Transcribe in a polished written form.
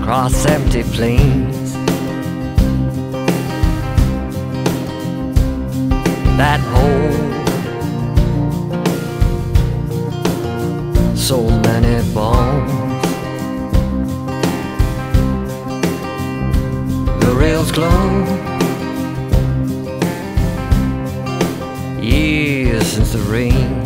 across empty plains. That hole, so many bones. The rails glow, years since the rain.